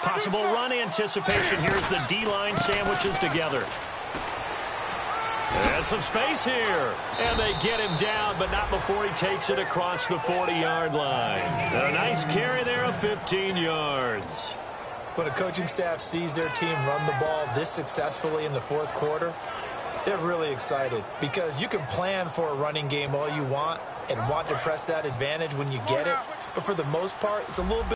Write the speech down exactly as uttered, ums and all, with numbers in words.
Possible run anticipation. Here's the D-line sandwiches together. And some space here. And they get him down, but not before he takes it across the forty-yard line. And a nice carry there of fifteen yards. When a coaching staff sees their team run the ball this successfully in the fourth quarter, they're really excited because you can plan for a running game all you want and want to press that advantage when you get it. But for the most part, it's a little bit